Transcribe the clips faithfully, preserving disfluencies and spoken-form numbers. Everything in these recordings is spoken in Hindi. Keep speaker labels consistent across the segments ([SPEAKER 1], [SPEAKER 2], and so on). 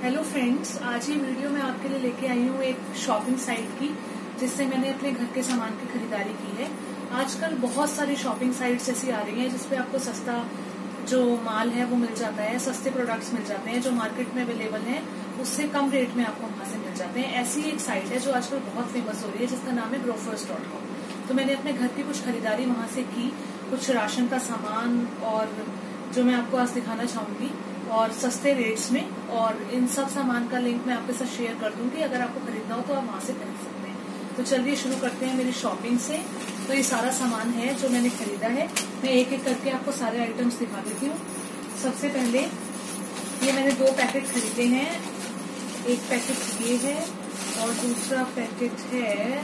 [SPEAKER 1] हेलो फ्रेंड्स, आज ये वीडियो मैं आपके लिए लेके आई हूँ एक शॉपिंग साइट की, जिससे मैंने अपने घर के सामान की खरीदारी की है। आजकल बहुत सारी शॉपिंग साइट्स ऐसी आ रही हैं जिसपे आपको सस्ता जो माल है वो मिल जाता है, सस्ते प्रोडक्ट्स मिल जाते हैं जो मार्केट में अवेलेबल हैं, उससे कम रेट में आपको वहां से मिल जाते हैं। ऐसी एक साइट है जो आजकल बहुत फेमस हो रही है, जिसका नाम है ग्रोफर्स डॉट कॉम। तो मैंने अपने घर की कुछ खरीदारी वहां से की, कुछ राशन का सामान और जो मैं आपको आज दिखाना चाहूंगी, और सस्ते रेट्स में। और इन सब सामान का लिंक मैं आपके साथ शेयर कर दूंगी, अगर आपको खरीदना हो तो आप वहां से खरीद सकते हैं। तो चलिए शुरू करते हैं मेरी शॉपिंग से। तो ये सारा सामान है जो मैंने खरीदा है, मैं एक एक करके आपको सारे आइटम्स दिखा देती हूँ। सबसे पहले ये मैंने दो पैकेट खरीदे हैं, एक पैकेट ये है और दूसरा पैकेट है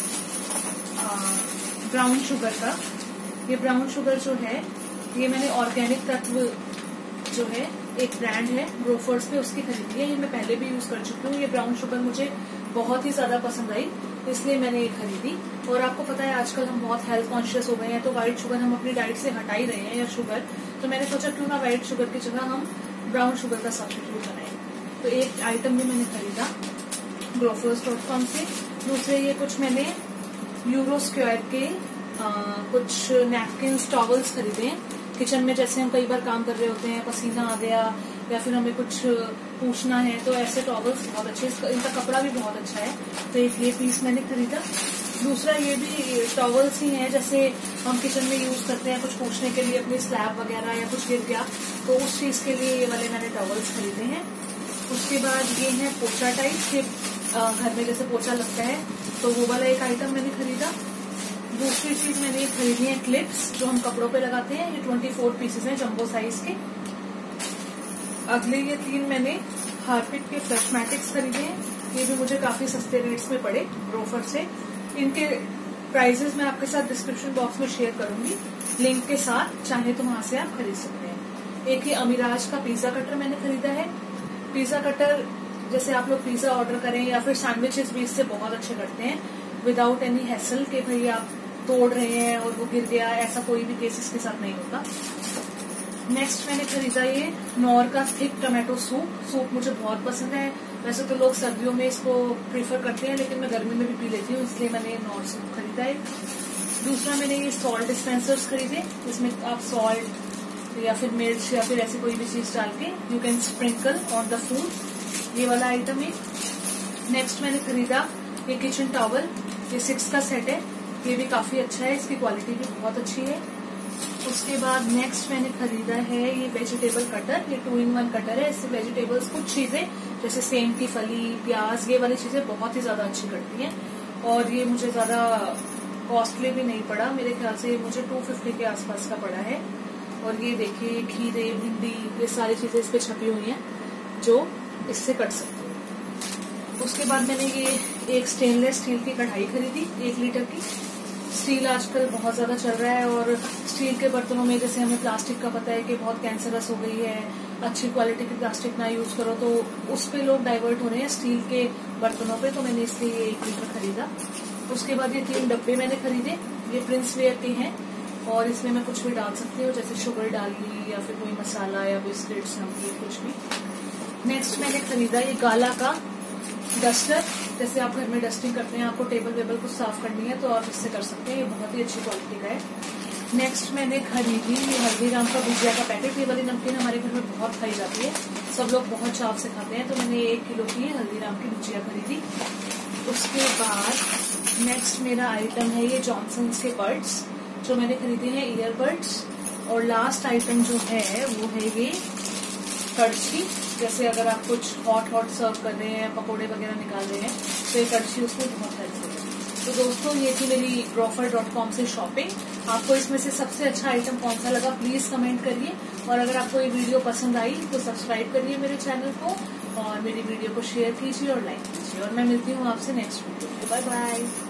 [SPEAKER 1] ब्राउन शुगर का। ये ब्राउन शुगर जो है ये मैंने ऑर्गेनिक तत्व जो है एक ब्रांड है ग्रोफर्स पे, उसकी खरीदी है। ये मैं पहले भी यूज कर चुकी हूँ। ये ब्राउन शुगर मुझे बहुत ही ज्यादा पसंद आई, इसलिए मैंने ये खरीदी। और आपको पता है आजकल हम बहुत हेल्थ कॉन्शियस हो गए हैं, तो व्हाइट शुगर हम अपनी डाइट से हटा ही रहे हैं, या शुगर। तो मैंने सोचा क्यों ना व्हाइट शुगर की जगह हम ब्राउन शुगर का सब्स्टिट्यूट बनाए। तो एक आइटम भी मैंने खरीदा ग्रोफर्स डॉट कॉम से। दूसरे ये कुछ मैंने यूरो स्क्वायर के आ, कुछ नैपकिन टॉवल्स खरीदे हैं। किचन में जैसे हम कई बार काम कर रहे होते हैं, पसीना आ गया या फिर हमें कुछ पूछना है, तो ऐसे टॉवल्स बहुत अच्छे, इनका कपड़ा भी बहुत अच्छा है। तो एक ये पीस मैंने खरीदा। दूसरा ये भी टॉवल्स ही है, जैसे हम किचन में यूज करते हैं कुछ पूछने के लिए, अपनी स्लैब वगैरह या कुछ गिर गया तो उस चीज के लिए ये वाले मैंने टॉवल्स खरीदे हैं। उसके बाद ये है पोछा टाइप के, घर में जैसे पोछा लगता है, तो वो वाला एक आइटम मैंने खरीदा। दूसरी चीज मैंने ये खरीदी है क्लिप्स, जो हम कपड़ों पे लगाते हैं। ये चौबीस पीसेस हैं जंबो साइज के। अगले ये तीन मैंने हार्पिक के फ्लशमैटिक्स खरीदे हैं। ये भी मुझे काफी सस्ते रेट्स में पड़े ग्रोफर से। इनके प्राइसेस मैं आपके साथ डिस्क्रिप्शन बॉक्स में शेयर करूंगी लिंक के साथ, चाहे तो वहां से आप खरीद सकते हैं। एक ये अमीराज का पिज्जा कटर मैंने खरीदा है। पिज्जा कटर जैसे आप लोग पिज्जा ऑर्डर करें या फिर सैंडविचेस भी इससे बहुत अच्छे करते हैं, विदाउट एनी हैसल के भाई आप तोड़ रहे हैं और वो गिर गया, ऐसा कोई भी केस इसके साथ नहीं होता। नेक्स्ट मैंने खरीदा ये नॉर का थिक टमाटो सूप। सूप मुझे बहुत पसंद है। वैसे तो लोग सर्दियों में इसको प्रीफर करते हैं, लेकिन मैं गर्मी में भी पी लेती हूँ, इसलिए मैंने ये नॉर सूप खरीदा है। दूसरा मैंने ये सॉल्ट डिस्पेंसर्स खरीदे, जिसमें आप सॉल्ट या फिर मिर्च या फिर ऐसी कोई भी चीज डाल के you can sprinkle on the food. ये वाला आइटम है। नेक्स्ट मैंने खरीदा ये किचन टॉवल, ये सिक्स का सेट है। ये भी काफी अच्छा है, इसकी क्वालिटी भी बहुत अच्छी है। उसके बाद नेक्स्ट मैंने खरीदा है ये वेजिटेबल कटर। ये टू इन वन कटर है। इससे वेजिटेबल्स कुछ चीजें जैसे सेम की फली, प्याज, ये वाली चीजें बहुत ही ज्यादा अच्छी करती हैं। और ये मुझे ज्यादा कॉस्टली भी नहीं पड़ा, मेरे ख्याल से मुझे टू फिफ्टी के आसपास का पड़ा है। और ये देखिए खीरे, भिंडी, ये सारी चीजें इस पे छपी हुई हैं जो इससे कट सकती है। उसके बाद मैंने ये एक स्टेनलेस स्टील की कढ़ाई खरीदी, एक लीटर की। स्टील आजकल बहुत ज्यादा चल रहा है, और स्टील के बर्तनों में जैसे हमें प्लास्टिक का पता है कि बहुत कैंसरस हो गई है, अच्छी क्वालिटी की प्लास्टिक ना यूज करो, तो उस पे लोग डाइवर्ट हो रहे हैं स्टील के बर्तनों पे। तो मैंने इसलिए एक लीटर खरीदा। उसके बाद ये तीन डब्बे मैंने खरीदे, ये प्रिंस वेयर के हैं, और इसमें मैं कुछ भी डाल सकती हूँ, जैसे शुगर डाल ली या फिर कोई मसाला या बिस्किट्स, नमकीन, कुछ भी। नेक्स्ट मैंने खरीदा ये गाला का डस्टर, जैसे आप घर में डस्टिंग करते हैं, आपको टेबल वेबल कुछ साफ करनी है तो आप इससे कर सकते हैं। ये बहुत ही अच्छी क्वालिटी का है। नेक्स्ट मैंने खरीदी ये हल्दीराम का भुजिया का पैकेट। ये वाली नमकीन हमारे घर में बहुत खाई जाती है, सब लोग बहुत चाव से खाते हैं, तो मैंने एक किलो की हल्दीराम की भुजिया खरीदी। उसके बाद नेक्स्ट मेरा आइटम है ये जॉनसन्स के बड्स, जो मैंने खरीदे हैं ईयरबड्स। और लास्ट आइटम जो है वो है ये कड़छी, जैसे अगर आप कुछ हॉट हॉट सर्व कर रहे हैं, पकोड़े वगैरह निकाल रहे हैं, तो ये कड़छी उसमें बहुत हेल्पफुल है। तो दोस्तों ये थी मेरी ग्रोफर डॉट कॉम से शॉपिंग। आपको इसमें से सबसे अच्छा आइटम कौन सा लगा प्लीज कमेंट करिए, और अगर आपको ये वीडियो पसंद आई तो सब्सक्राइब करिए मेरे चैनल को, और मेरी वीडियो को शेयर कीजिए और लाइक कीजिए। और मैं मिलती हूँ आपसे नेक्स्ट वीडियो में। Bye bye.